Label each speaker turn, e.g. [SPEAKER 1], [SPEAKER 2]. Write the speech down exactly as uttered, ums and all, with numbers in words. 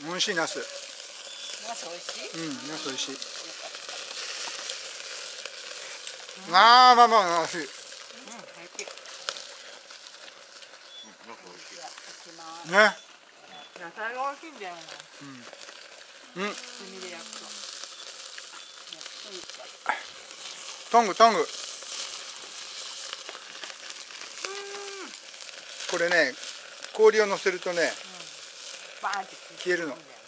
[SPEAKER 1] 美味しいナス。
[SPEAKER 2] ナス美味しい？
[SPEAKER 1] うん、ナス美味しい。ああ、まあまあ、美味しい。
[SPEAKER 2] うん、美味しい。
[SPEAKER 1] ね。
[SPEAKER 2] 野菜が美味しいんだよね。
[SPEAKER 1] うん。うん。
[SPEAKER 2] 炭で焼くと。
[SPEAKER 1] トング、トング。これね、氷を乗せるとね、
[SPEAKER 2] バーンって
[SPEAKER 1] 消えるの。